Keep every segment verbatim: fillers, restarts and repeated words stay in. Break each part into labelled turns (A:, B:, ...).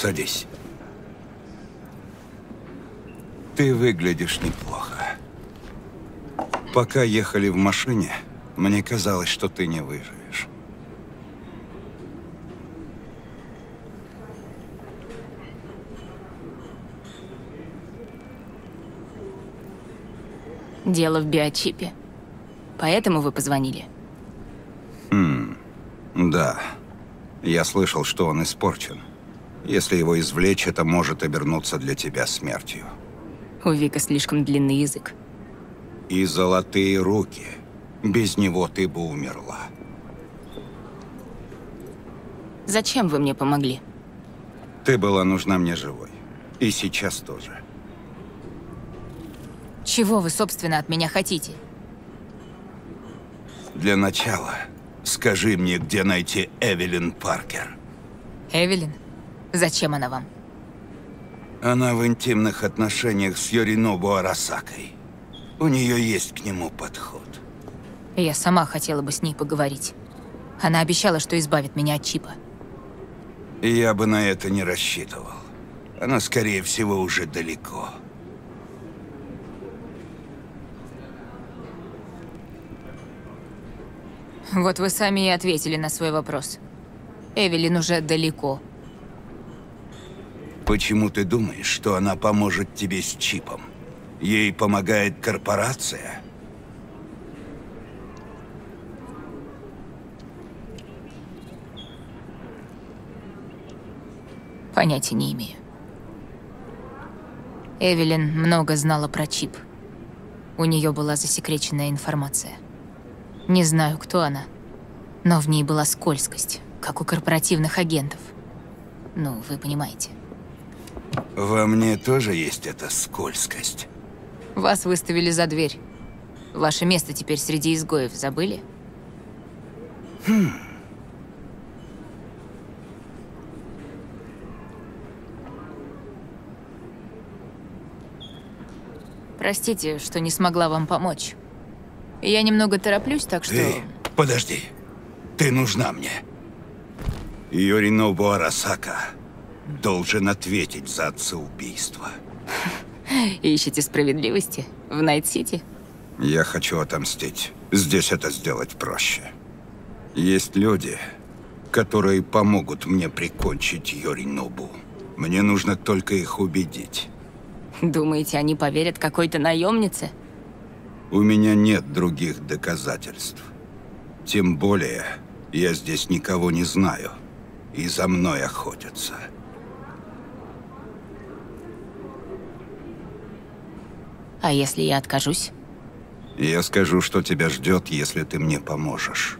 A: Садись. Ты выглядишь неплохо. Пока ехали в машине, мне казалось, что ты не выживешь.
B: Дело в биочипе. Поэтому вы позвонили?
A: Хм, да. Я слышал, что он испорчен. Если его извлечь, это может обернуться для тебя смертью.
B: У Вика слишком длинный язык.
A: И золотые руки. Без него ты бы умерла.
B: Зачем вы мне помогли?
A: Ты была нужна мне живой. И сейчас тоже.
B: Чего вы, собственно, от меня хотите?
A: Для начала, скажи мне, где найти Эвелин Паркер.
B: Эвелин? Зачем она вам?
A: Она в интимных отношениях с Йоринобу Арасакой. У нее есть к нему подход.
B: Я сама хотела бы с ней поговорить. Она обещала, что избавит меня от чипа.
A: Я бы на это не рассчитывал. Она, скорее всего, уже далеко.
B: Вот вы сами и ответили на свой вопрос. Эвелин уже далеко.
A: Почему ты думаешь, что она поможет тебе с чипом? Ей помогает корпорация?
B: Понятия не имею. Эвелин много знала про чип. У нее была засекреченная информация. Не знаю, кто она, но в ней была скользкость, как у корпоративных агентов. Ну, вы понимаете.
A: Во мне тоже есть эта скользкость.
B: Вас выставили за дверь. Ваше место теперь среди изгоев, забыли?
A: Хм.
B: Простите, что не смогла вам помочь. Я немного тороплюсь, так что...
A: Ты, подожди. Ты нужна мне. Йоринобу Арасака должен ответить за отца-убийства.
B: Ищете справедливости в Найт-Сити?
A: Я хочу отомстить. Здесь это сделать проще. Есть люди, которые помогут мне прикончить Йоринобу. Мне нужно только их убедить.
B: Думаете, они поверят какой-то наемнице?
A: У меня нет других доказательств. Тем более, я здесь никого не знаю. И за мной охотятся.
B: А если я откажусь?
A: Я скажу, что тебя ждет, если ты мне поможешь.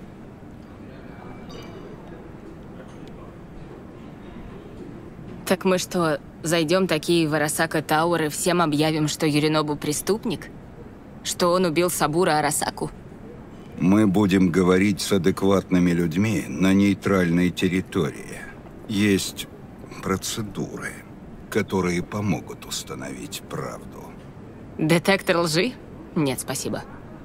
B: Так мы что, зайдем такие в Арасака Тауэр и всем объявим, что Йоринобу преступник? Что он убил Сабура Арасаку?
A: Мы будем говорить с адекватными людьми на нейтральной территории. Есть процедуры, которые помогут установить правду.
B: Детектор лжи? Нет, спасибо.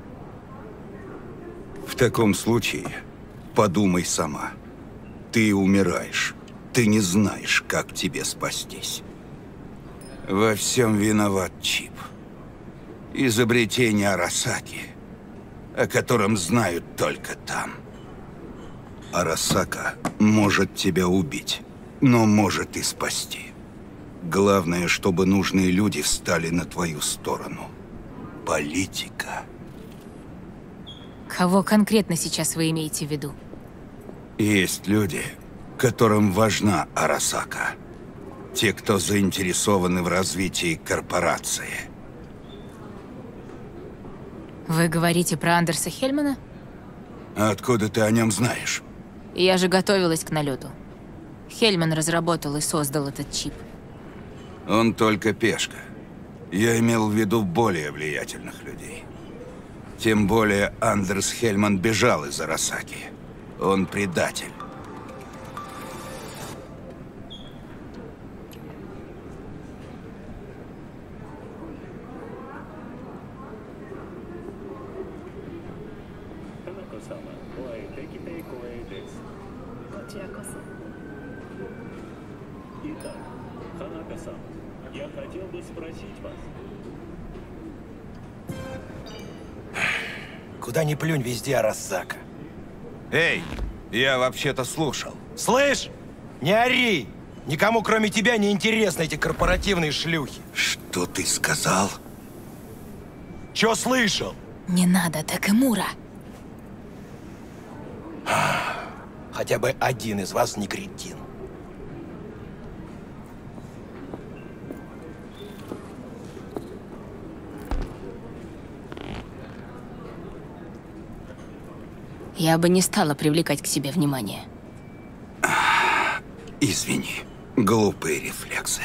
A: В таком случае подумай сама. Ты умираешь. Ты не знаешь, как тебе спастись. Во всем виноват чип. Изобретение Арасаки, о котором знают только там. Арасака может тебя убить, но может и спасти. Главное, чтобы нужные люди встали на твою сторону. Политика.
B: Кого конкретно сейчас вы имеете в виду?
A: Есть люди, которым важна Арасака. Те, кто заинтересованы в развитии корпорации.
B: Вы говорите про Андерса Хельмана?
A: Откуда ты о нем знаешь?
B: Я же готовилась к налету. Хельман разработал и создал этот чип.
A: Он только пешка. Я имел в виду более влиятельных людей. Тем более Андерс Хельман бежал из Арасаки. Он предатель.
C: Итак, Ханака-сан, я хотел бы спросить вас.
D: Куда ни плюнь, везде Арасака.
A: Эй, я вообще-то слушал.
D: Слышь, не ори! Никому, кроме тебя, не интересны эти корпоративные шлюхи.
A: Что ты сказал?
D: Чё слышал?
B: Не надо, Такэмура.
D: Хотя бы один из вас не кретин.
B: Я бы не стала привлекать к себе внимание.
A: Извини, глупые рефлексы.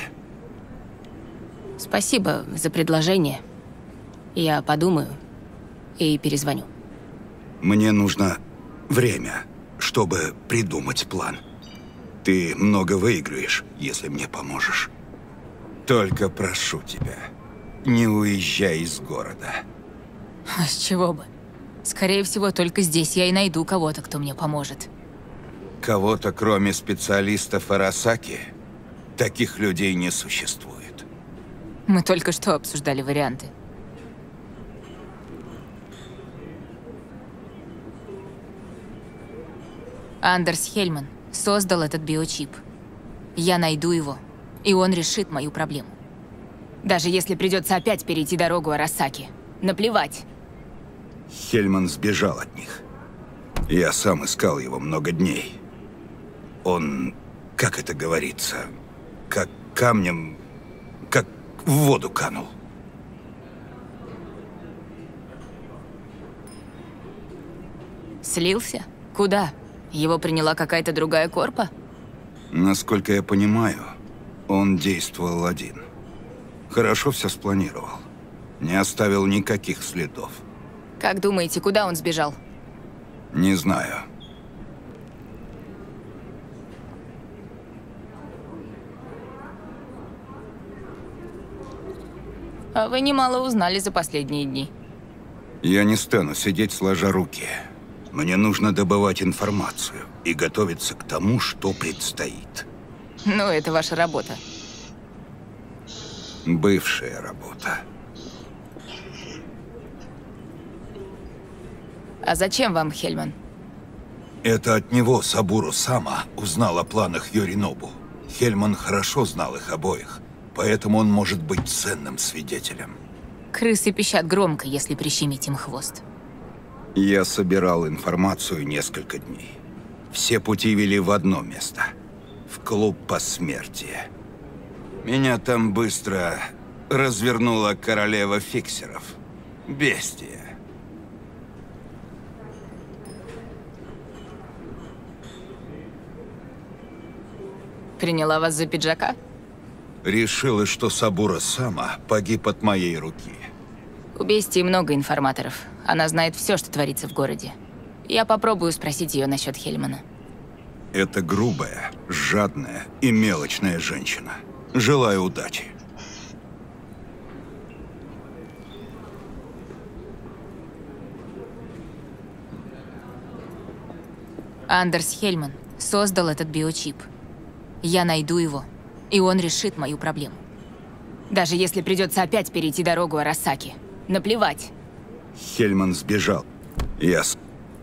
B: Спасибо за предложение. Я подумаю и перезвоню.
A: Мне нужно время, чтобы придумать план. Ты много выиграешь, если мне поможешь. Только прошу тебя, не уезжай из города.
B: А с чего бы? Скорее всего, только здесь я и найду кого-то, кто мне поможет.
A: Кого-то, кроме специалистов Арасаки, таких людей не существует.
B: Мы только что обсуждали варианты. Андерс Хельман создал этот биочип. Я найду его, и он решит мою проблему. Даже если придется опять перейти дорогу Арасаки. Наплевать.
A: Хельман сбежал от них. Я сам искал его много дней. Он, как это говорится, как камнем, как в воду канул.
B: Слился? Куда? Его приняла какая-то другая корпа?
A: Насколько я понимаю, он действовал один. Хорошо все спланировал. Не оставил никаких следов.
B: Как думаете, куда он сбежал?
A: Не знаю.
B: А вы немало узнали за последние дни.
A: Я не стану сидеть сложа руки. Мне нужно добывать информацию и готовиться к тому, что предстоит.
B: Ну, это ваша работа.
A: Бывшая работа.
B: А зачем вам, Хельман?
A: Это от него Сабуру Сама узнал о планах Йоринобу. Хельман хорошо знал их обоих, поэтому он может быть ценным свидетелем.
B: Крысы пищат громко, если прищемить им хвост.
A: Я собирал информацию несколько дней. Все пути вели в одно место. В клуб посмертия. Меня там быстро развернула королева фиксеров. Бестия.
B: Приняла вас за пиджака?
A: Решила, что Сабура Сама погиб от моей руки.
B: У Бестии много информаторов. Она знает все, что творится в городе. Я попробую спросить ее насчет Хельмана.
A: Это грубая, жадная и мелочная женщина. Желаю удачи.
B: Андерс Хельман создал этот биочип. Я найду его, и он решит мою проблему. Даже если придется опять перейти дорогу Арасаки. Наплевать.
A: Хельман сбежал. Я... с-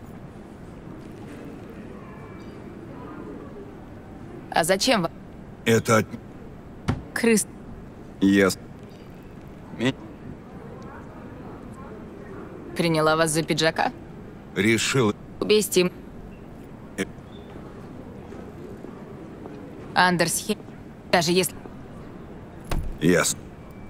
B: А зачем вам?
A: Это от...
B: Крыс...
A: Я... с- Ми-
B: Приняла вас за пиджака?
A: Решил...
B: У Бестии...
A: Э.
B: Андерс Хельман... Даже если...
A: Я... с-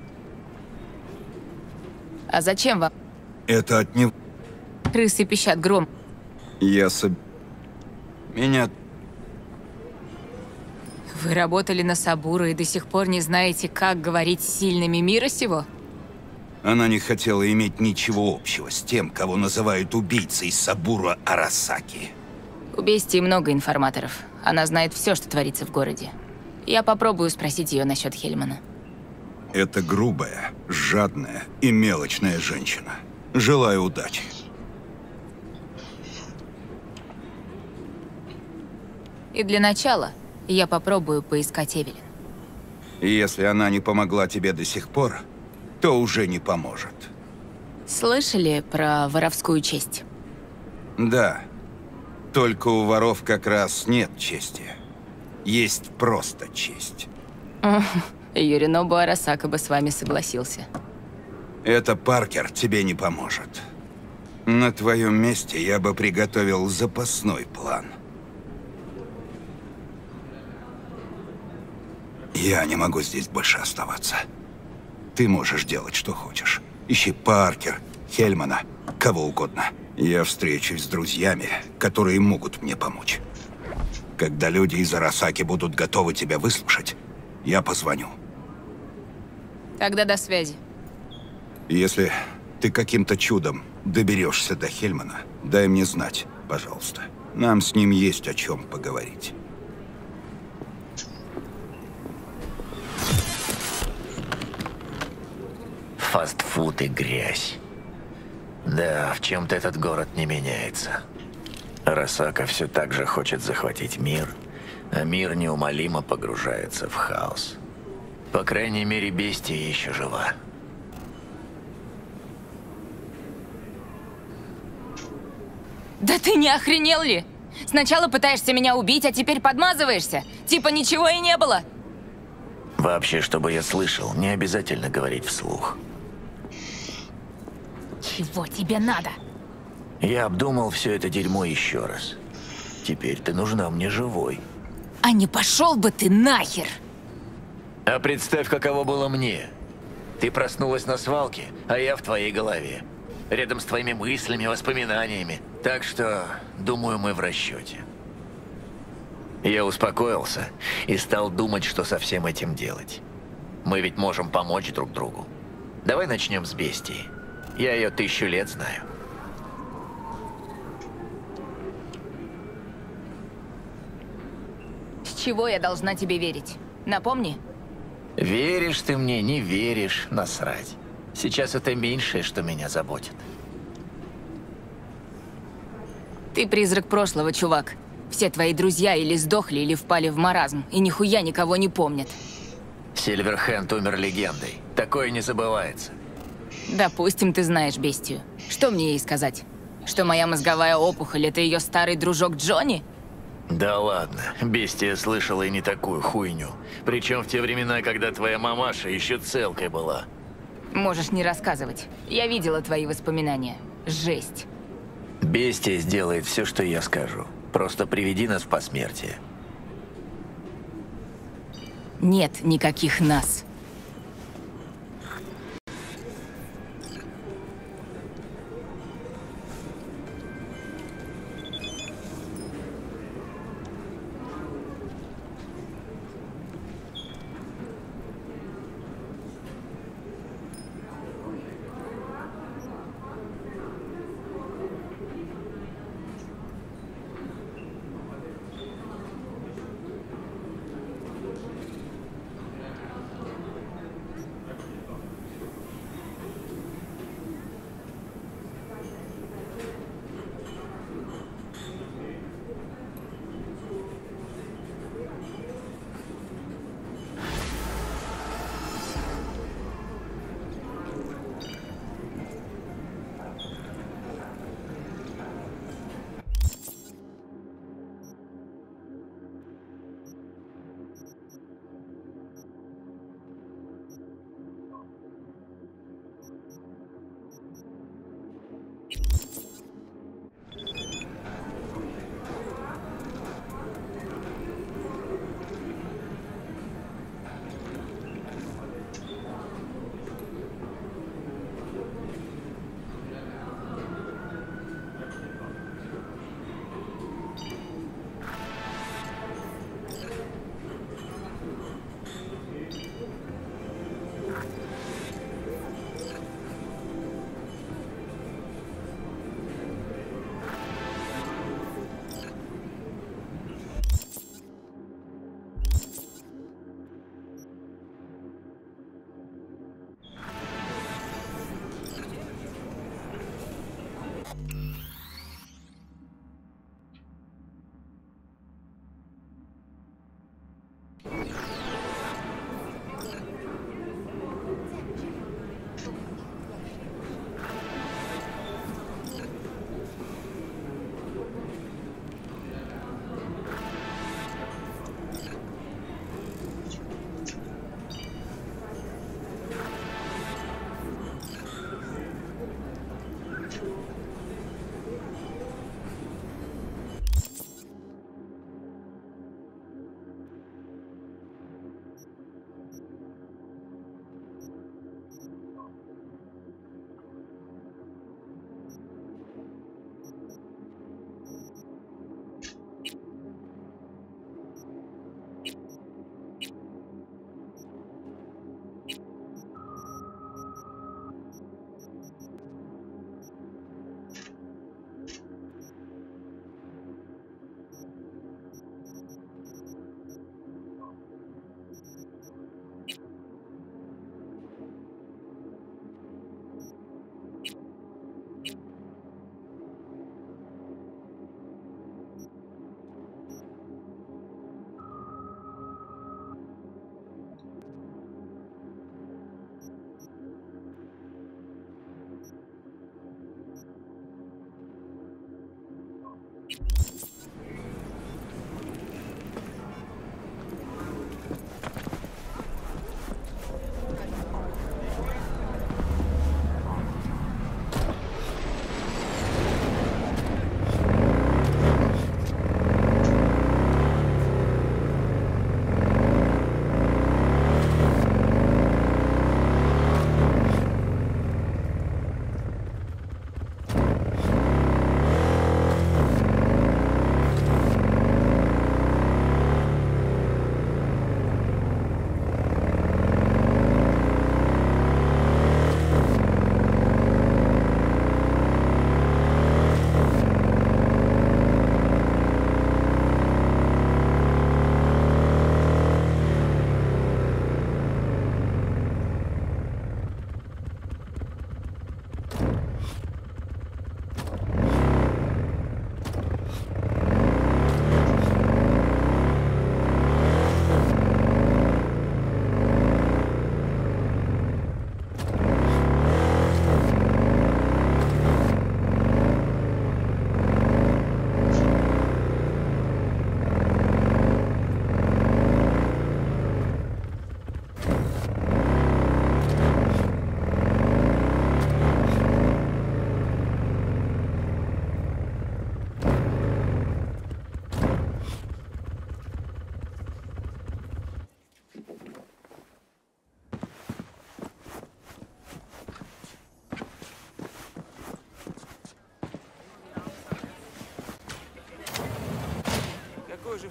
B: А зачем вам?
A: Это от него...
B: Крысы пищат гром.
A: Я... соб- Меня...
B: Вы работали на Сабуру и до сих пор не знаете, как говорить с сильными мира сего?
A: Она не хотела иметь ничего общего с тем, кого называют убийцей Сабура Арасаки.
B: У Бестии много информаторов. Она знает все, что творится в городе. Я попробую спросить ее насчет Хельмана.
A: Это грубая, жадная и мелочная женщина. Желаю удачи.
B: И для начала я попробую поискать Эвелин.
A: И если она не помогла тебе до сих пор, то уже не поможет.
B: Слышали про воровскую честь?
A: Да. Только у воров как раз нет чести. Есть просто честь.
B: Юринобу Арасака бы с вами согласился.
A: Это Паркер тебе не поможет. На твоем месте я бы приготовил запасной план. Я не могу здесь больше оставаться. Ты можешь делать, что хочешь. Ищи Паркер, Хельмана, кого угодно. Я встречусь с друзьями, которые могут мне помочь. Когда люди из Арасаки будут готовы тебя выслушать, я позвоню.
B: Тогда до связи.
A: Если ты каким-то чудом доберешься до Хельмана, дай мне знать, пожалуйста. Нам с ним есть о чем поговорить.
E: Фастфуд и грязь. Да, в чем-то этот город не меняется. Арасака все так же хочет захватить мир, а мир неумолимо погружается в хаос. По крайней мере, бестия еще жива.
B: Да ты не охренел ли? Сначала пытаешься меня убить, а теперь подмазываешься. Типа ничего и не было.
E: Вообще, чтобы я слышал, не обязательно говорить вслух.
B: Чего тебе надо?
E: Я обдумал все это дерьмо еще раз. Теперь ты нужна мне живой.
B: А не пошел бы ты нахер!
E: А представь, каково было мне. Ты проснулась на свалке, а я в твоей голове. Рядом с твоими мыслями, воспоминаниями. Так что, думаю, мы в расчете. Я успокоился и стал думать, что со всем этим делать. Мы ведь можем помочь друг другу. Давай начнем с бестии. Я ее тысячу лет знаю.
B: С чего я должна тебе верить? Напомни.
E: Веришь ты мне, не веришь, насрать. Сейчас это меньшее, что меня заботит.
B: Ты призрак прошлого, чувак. Все твои друзья или сдохли, или впали в маразм, и нихуя никого не помнят.
E: Сильверхенд умер легендой. Такое не забывается.
B: Допустим, ты знаешь бестию. Что мне ей сказать? Что моя мозговая опухоль — это ее старый дружок Джонни?
E: Да ладно, бестия слышала и не такую хуйню. Причем в те времена, когда твоя мамаша еще целкой была.
B: Можешь не рассказывать. Я видела твои воспоминания. Жесть.
E: Бестия сделает все, что я скажу. Просто приведи нас в посмертие.
B: Нет никаких нас.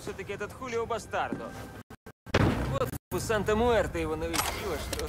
F: все-таки этот Хулио Бастардо. Вот у Санта-Муэрта его навестила, что...